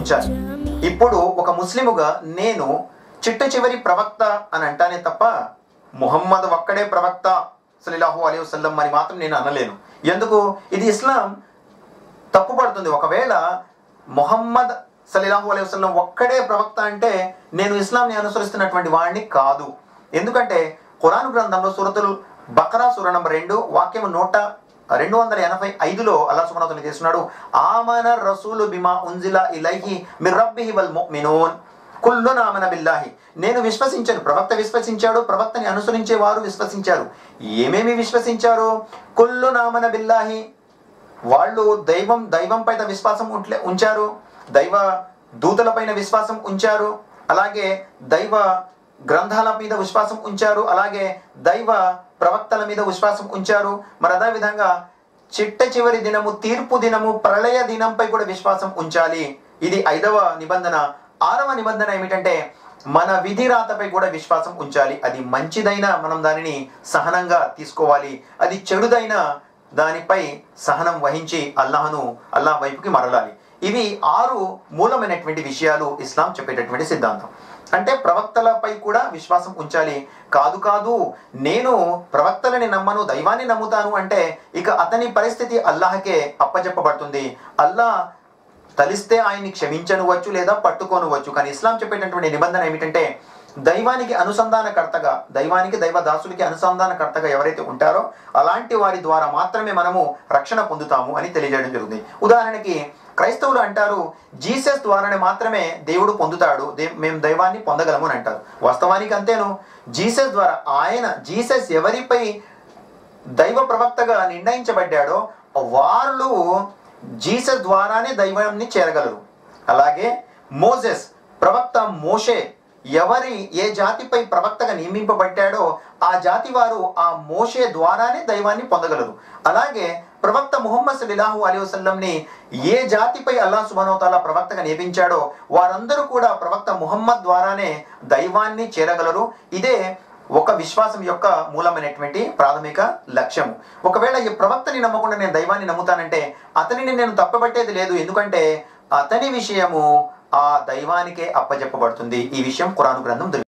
ఉంచాలి. ఇప్పుడు ఒక ముస్లిముగా నేను చిట్ట చివరి ప్రవక్త అని అంటానే తప్ప ముహమ్మద్ ఒక్కడే ప్రవక్త సల్లల్లాహు అలైహి వసల్లం అని మాత్రం నేను అనలేను. ఎందుకు? ఇది ఇస్లాం తప్పుపడుతుంది. ఒకవేళ ముహమ్మద్ సల్లల్లాహు అలైహి వసల్లం ఒక్కడే ప్రవక్త అంటే నేను ఇస్లాంని అనుసరిస్తున్నటువంటి వాడిని కాదు. ఎందుకంటే ఖురాన్ గ్రంథంలో సూరతుల్ బకరా సూర నంబర్ 2 వాక్యం 285లో అల్లాహ్ సుబ్హానహు వ తఆలా చేస్తున్నాడు, ఆమన రసూలు బిమా ఉన్జిలా ఇలైహి మిర్ రబ్బిహి వల్ ముమినూన్ కుల్లున్ ఆమన బిల్లాహి. నేను విశ్వసించాను, ప్రవక్త విశ్వసించాడు, ప్రవక్తని అనుసరించే వారు విశ్వసించారు. ఏమేమి విశ్వసించారు? కుల్లున్ ఆమన బిల్లాహి, వాళ్ళు దైవం పైన విశ్వాసం ఉంచారు, దైవ దూతల పైన విశ్వాసం ఉంచారు, అలాగే దైవ గ్రంథాల మీద విశ్వాసం ఉంచారు, అలాగే దైవ ప్రవక్తల మీద విశ్వాసం ఉంచారు. మరి అదే విధంగా చిట్ట చివరి దినము, తీర్పు దినము, ప్రళయ దినంపై కూడా విశ్వాసం ఉంచాలి. ఇది 5వ నిబంధన. 6వ నిబంధన ఏమిటంటే మన విధి రాతపై కూడా విశ్వాసం ఉంచాలి. అది మంచిదైనా మనం దానిని సహనంగా తీసుకోవాలి, అది చెడుదైనా దానిపై సహనం వహించి అల్లాహ్ వైపుకి మరలాలి. ఇవి 6 మూలమైనటువంటి విషయాలు ఇస్లాం చెప్పేటటువంటి సిద్ధాంతం. అంటే ప్రవక్తలపై కూడా విశ్వాసం ఉంచాలి. కాదు నేను ప్రవక్తలని నమ్మను, దైవాన్ని నమ్ముతాను అంటే ఇక అతని పరిస్థితి అల్లాహకే అప్పచెప్పబడుతుంది. అల్లాహ్ తలిస్తే ఆయన్ని క్షమించనువచ్చు లేదా పట్టుకోనువచ్చు. కానీ ఇస్లాం చెప్పేటటువంటి నిబంధన ఏమిటంటే దైవానికి అనుసంధానకర్తగా, దైవ దాసులకి అనుసంధానకర్తగా ఎవరైతే ఉంటారో అలాంటి వారి ద్వారా మాత్రమే మనము రక్షణ పొందుతాము అని తెలియజేయడం జరుగుతుంది. ఉదాహరణకి క్రైస్తవులు అంటారు జీసస్ ద్వారానే మాత్రమే దేవుడు పొందుతాడు, మేము దైవాన్ని పొందగలము అని అంటారు. వాస్తవానికి అంతేను. జీసస్ ద్వారా జీసస్ ఎవరిపై దైవ ప్రవక్తగా నిర్ణయించబడ్డాడో వాళ్ళు జీసస్ ద్వారానే దైవాన్ని చేరగలరు. అలాగే మోసెస్ ప్రవక్త మోషే ఏ జాతిపై ప్రవక్తగా నియమింపబడ్డాడో ఆ జాతి వారు ఆ మోషే ద్వారానే దైవాన్ని పొందగలరు. అలాగే ప్రవక్త ముహమ్మద్ సల్లల్లాహు అలైహి వసల్లంని ఏ జాతిపై అల్లాహ్ సుబ్హానహు వ తఆలా ప్రవక్తగా నియమించాడో వారందరూ కూడా ప్రవక్త ముహమ్మద్ ద్వారానే దైవాన్ని చేరగలరు. ఇదే ఒక విశ్వాసం యొక్క మూలమైనటువంటి ప్రాథమిక లక్ష్యము. ఒకవేళ ఈ ప్రవక్తని నమ్మకుండా నేను దైవాన్ని నమ్ముతానంటే అతనిని నేను తప్పబట్టేది లేదు. ఎందుకంటే అతని విషయము ఆ దైవానికే అప్పచెప్పబడుతుంది. ఈ విషయం ఖురాన్ గ్రంథం